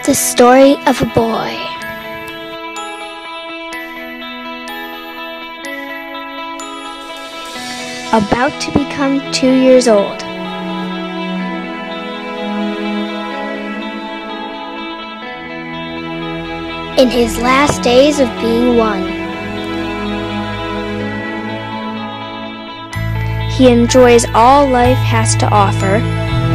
The story of a boy. About to become 2 years old. In his last days of being one. He enjoys all life has to offer.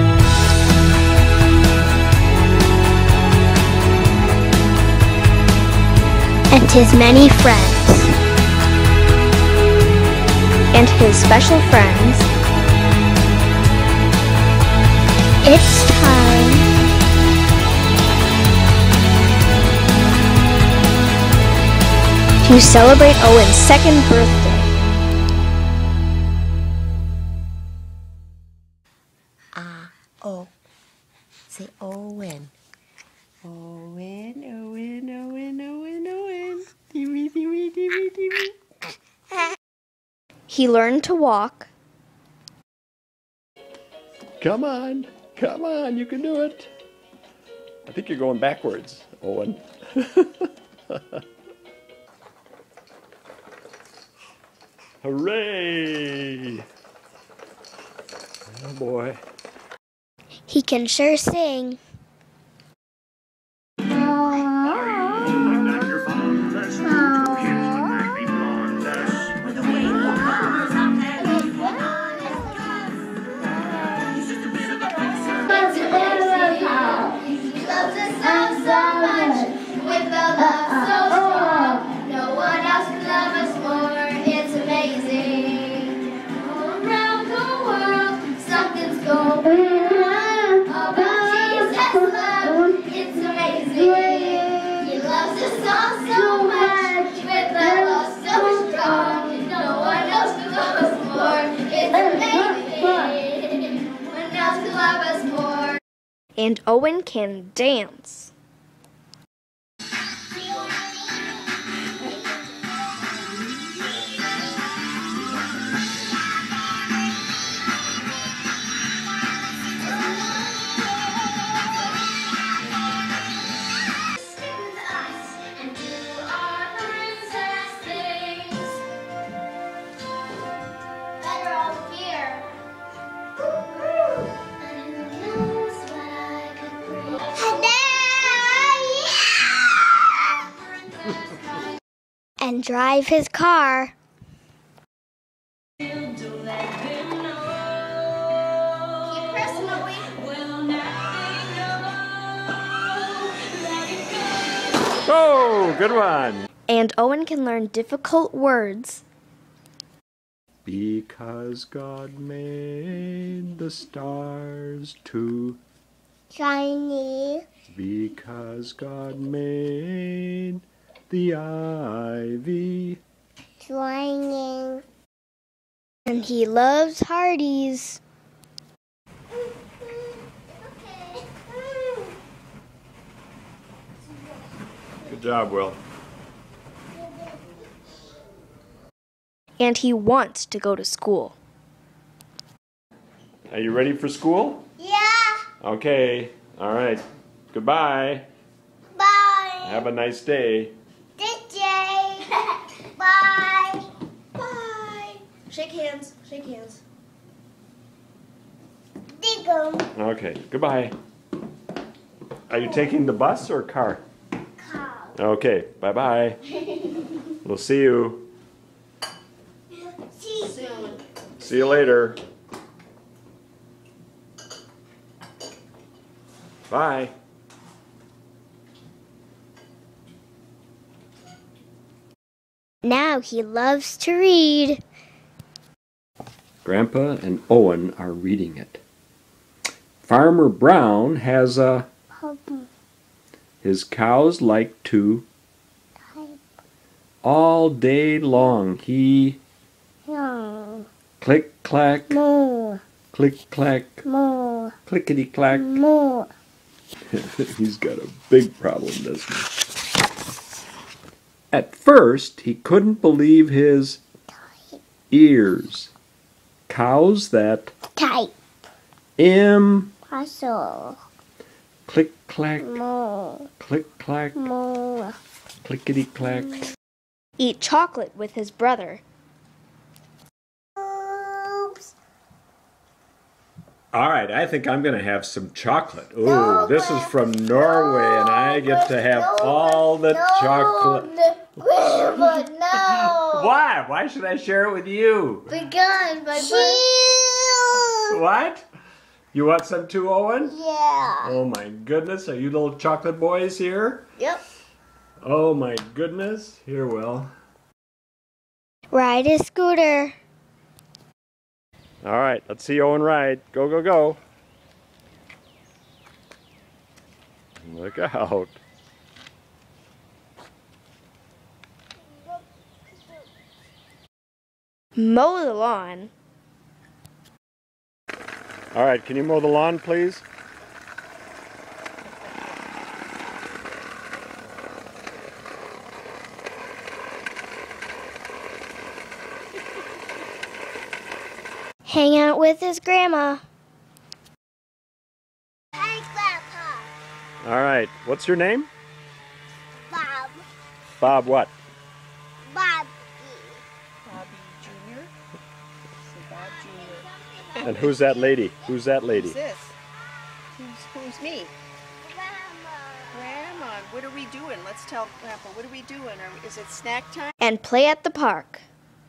And his many friends. And his special friends. It's time to celebrate Owen's second birthday. Say Owen. Owen, Owen, Owen, Owen, Owen. Timmy, Timmy, Timmy, Timmy. He learned to walk. Come on, you can do it. I think you're going backwards, Owen. Hooray! Oh boy. He can sure sing. And Owen can dance. And drive his car. Oh, good one. And Owen can learn difficult words. Because God made the stars to Shiny. Because God made the ivy Swinging. And he loves Hardee's. Good job, Will. And he wants to go to school. Are you ready for school? Yeah. Okay. All right. Goodbye. Bye. Have a nice day. DJ. Bye. Bye. Shake hands. Shake hands. Dig 'em. Okay. Goodbye. Are you taking the bus or car? Car. Okay. Bye-bye. We'll see you. Soon. See you later. Bye. Now he loves to read. Grandpa and Owen are reading it. Farmer Brown has a... His cows like to... All day long he... Click clack, More. click clack, More. clickety clack. More. He's got a big problem, doesn't he? At first, he couldn't believe his ears. Cows that Type. im Puzzle. Click clack, Moo. click clack, Moo. clickety clack. Eat chocolate with his brother. Oops. All right, I think I'm going to have some chocolate. Ooh, this is from Norway, and I get to have all the chocolate. Grandpa, no. Why? Why should I share it with you? Because my brother. What? You want some too, Owen? Yeah. Oh my goodness, are you little chocolate boys here? Yep. Oh my goodness. Here, Will. Ride a scooter. All right, let's see Owen ride. Go, go, go. Look out. Mow the lawn. All right, can you mow the lawn, please? Hang out with his grandma. Hi, Grandpa. All right, what's your name? Bob. Bob what? Bobby. Bobby Jr. Say Bob Jr. And who's that lady? Who's that lady? Who's this? Who's me? Grandma, what are we doing? Let's tell Grandpa, what are we doing? Is it snack time? And play at the park.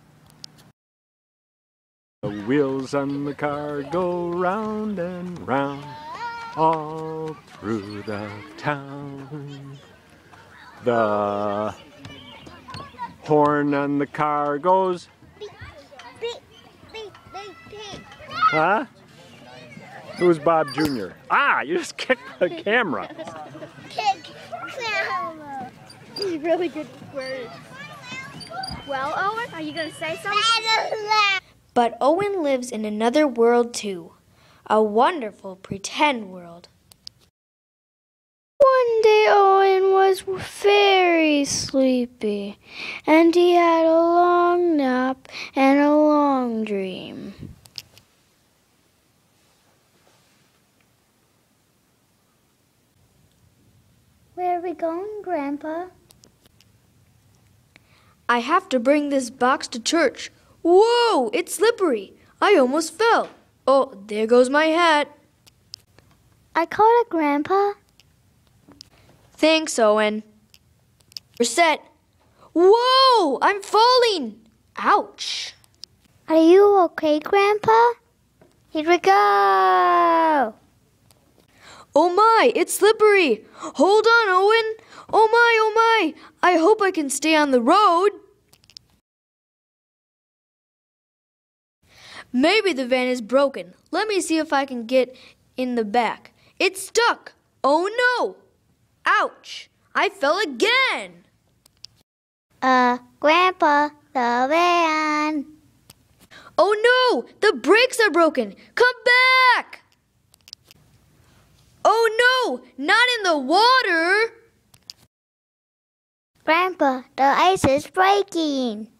The wheels on the car go round and round all through the town. The horn on the car goes. Beep, beep, beep, beep. Huh? Who's Bob Jr.? Ah, you just kicked the camera. Kick camera. He's really good with words. Well, Owen, are you going to say something? But Owen lives in another world too. A wonderful pretend world. One day Owen was very sleepy, and he had a long nap and a long dream. Where are we going, Grandpa? I have to bring this box to church. Whoa, it's slippery. I almost fell. Oh, there goes my hat. I caught it, Grandpa. Thanks, Owen. We're set. Whoa, I'm falling. Ouch. Are you okay, Grandpa? Here we go. Oh my, it's slippery. Hold on, Owen. Oh my, I hope I can stay on the road. Maybe the van is broken. Let me see if I can get in the back. It's stuck. Oh no. Ouch. I fell again. Grandpa, the van. Oh no, the brakes are broken. Come back. Oh no, not in the water. Grandpa, the ice is breaking.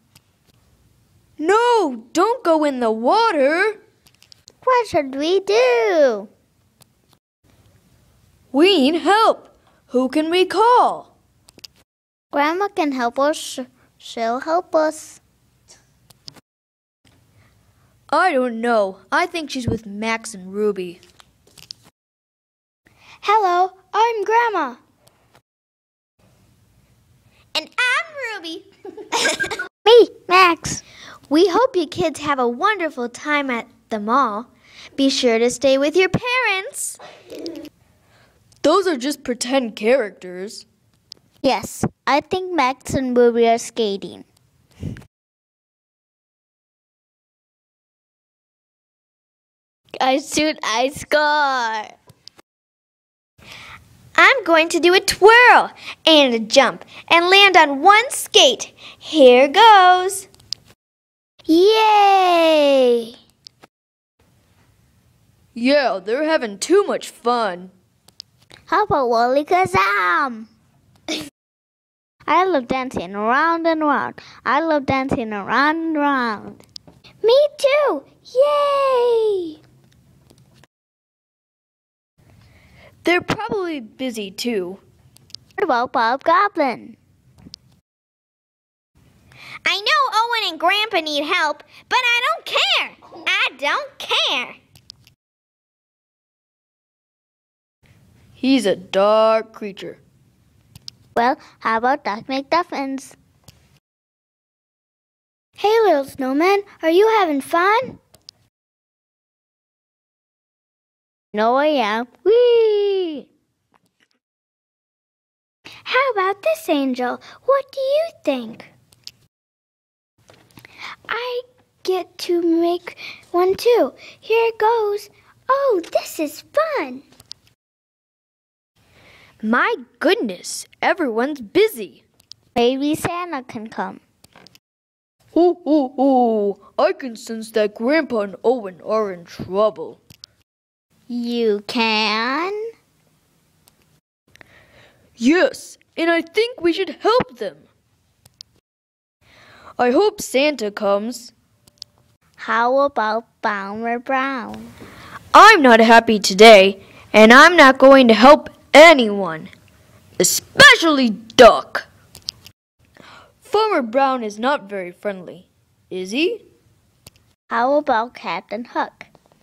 No, don't go in the water. What should we do? We need help. Who can we call? Grandma can help us. She'll help us. I don't know. I think she's with Max and Ruby. Hello, I'm Grandma. And I'm Ruby. Me, Max. We hope you kids have a wonderful time at the mall. Be sure to stay with your parents. Those are just pretend characters. Yes, I think Max and Ruby are skating. I shoot, I score. I'm going to do a twirl and a jump and land on one skate. Here goes. Yay! Yeah, they're having too much fun. How about Wally Kazam? I love dancing around and around. I love dancing around and around. Me too! Yay! They're probably busy too. What about Bob Goblin? I know Owen and Grandpa need help, but I don't care. I don't care. He's a dark creature. Well, how about Doc McDuffins? Hey, little snowman, are you having fun? No, I am. Whee! How about this, Angel? What do you think? I get to make one too. Here it goes. Oh, this is fun. My goodness, everyone's busy. Maybe Santa can come. Oh, I can sense that Grandpa and Owen are in trouble. You can? Yes, and I think we should help them. I hope Santa comes. How about Farmer Brown? I'm not happy today, and I'm not going to help anyone, especially Duck. Farmer Brown is not very friendly, is he? How about Captain Hook?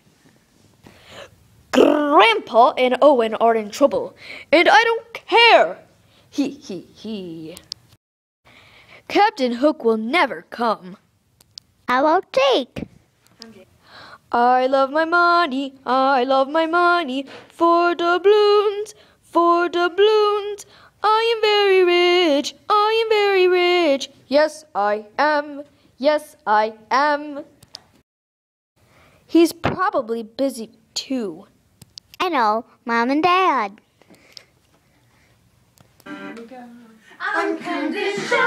Grandpa and Owen are in trouble, and I don't care. He. Captain Hook will never come. How about Jake? I love my money, for doubloons, for doubloons. I am very rich, Yes, I am. He's probably busy too. I know, Mom and Dad. Unconditional,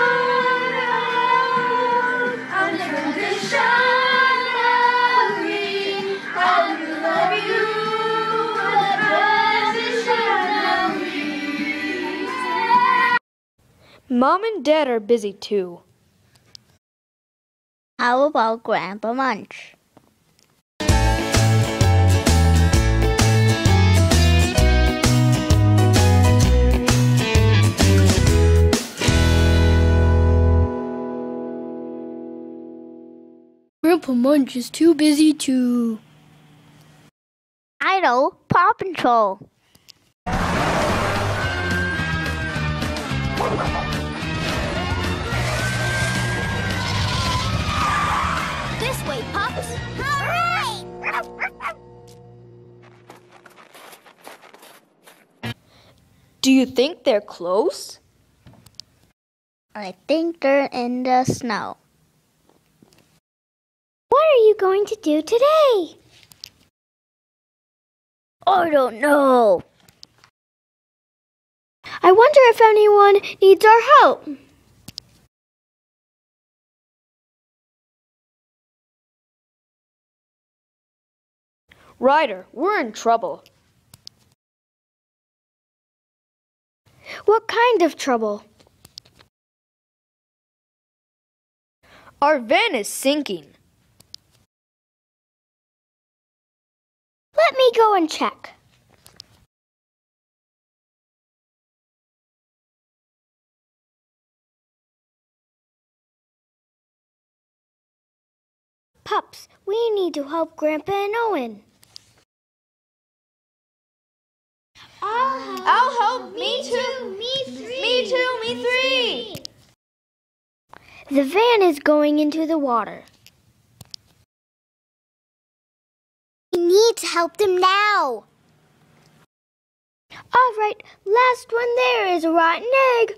unconditionally, I will love you unconditionally. Mom and Dad are busy too. How about Grandpa Munch? Grandpa Munch is too busy to... I know, Paw Patrol. This way, pups. Hooray! Do you think they're close? I think they're in the snow. What are you going to do today? I don't know. I wonder if anyone needs our help. Ryder, we're in trouble. What kind of trouble? Our van is sinking. Let me go and check. Pups, we need to help Grandpa and Owen. I'll help. Me too. Me three. The van is going into the water. We need to help them now. All right, last one there is a rotten egg.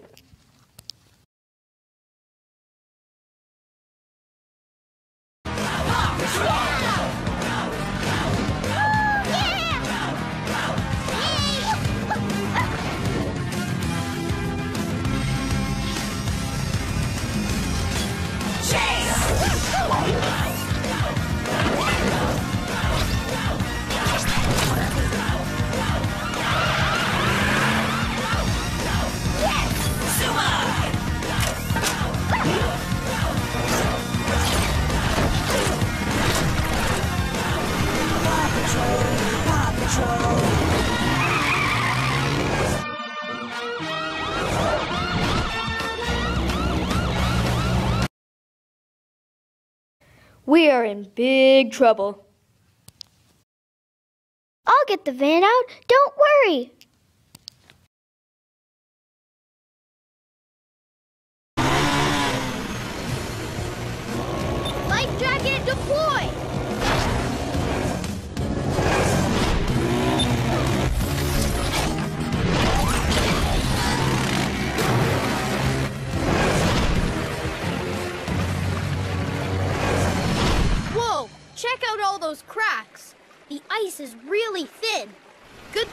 we are in big trouble. I'll get the van out. Don't worry. Life jacket deploy! Whoa! Check out all those cracks. The ice is really thin. Good.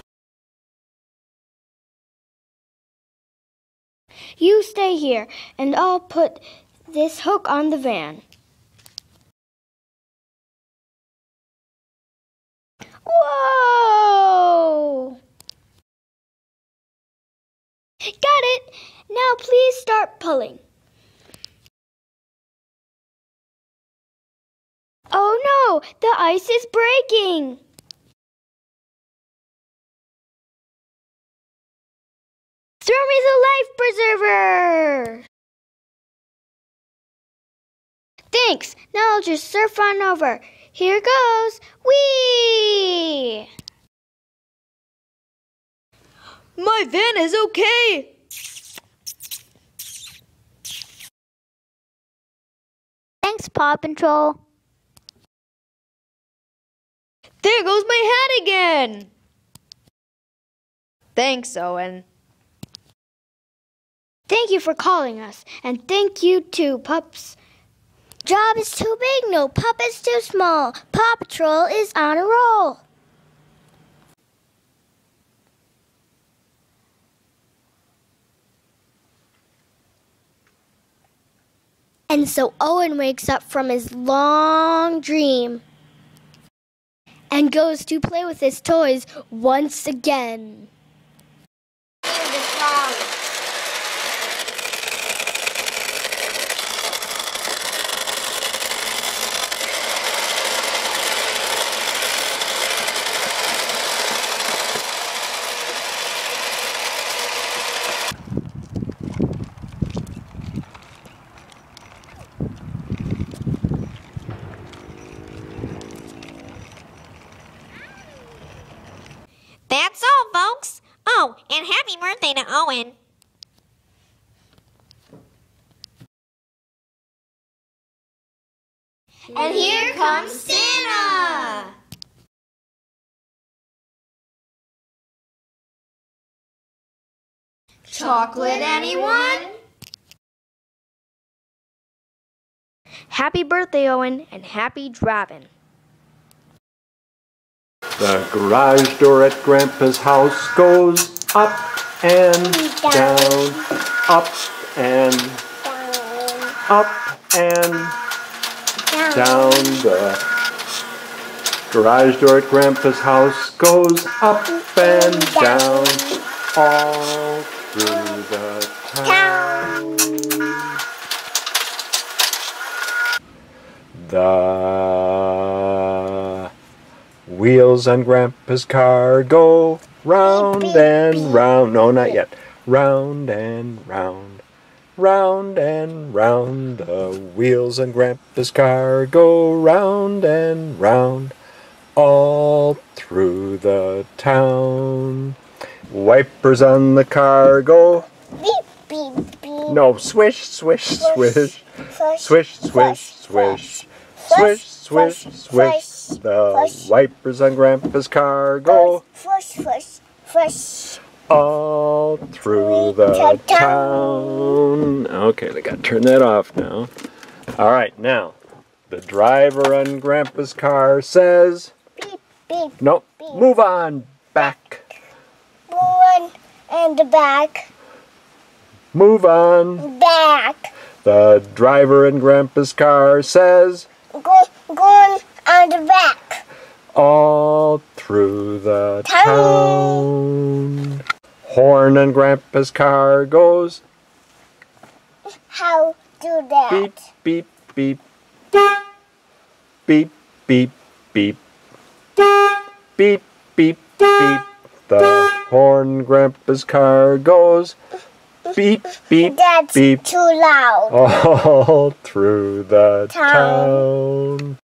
You stay here, and I'll put this hook on the van. Whoa! Got it! Now please start pulling. Oh no! The ice is breaking! Throw me the life preserver! Thanks! Now I'll just surf on over. Here goes! Whee! My van is okay. Thanks, Paw Patrol. There goes my hat again. Thanks, Owen. Thank you for calling us, and thank you too, pups. Job is too big, no pup is too small. Paw Patrol is on a roll. And so Owen wakes up from his long dream and goes to play with his toys once again. That's all, folks. Oh, and happy birthday to Owen. And here comes Santa! Chocolate, anyone? Happy birthday, Owen, and happy driving. The garage door at Grandpa's house goes up and down, up and up and down. The garage door at Grandpa's house goes up and down, all through the town. The wheels on Grandpa's car go round and round. No, not yet. Round and round. Round and round. The wheels on Grandpa's car go round and round. All through the town. Wipers on the car go. Beep, beep, beep. No, swish, swish, swish. Swish, swish, swish. Swish, swish, swish. The wipers on Grandpa's car go all through the town. Okay, I gotta turn that off now. All right, now the driver on Grandpa's car says, Beep, beep. "Nope, move on back. One and the back. Move on Back. The driver in Grandpa's car says, Going on the back. all through the town. Horn on Grandpa's car goes, How do that? beep, beep, beep. Beep, beep, beep. Beep, beep, beep. The horn in Grandpa's car goes, beep, beep, That's beep. too loud. All through the town.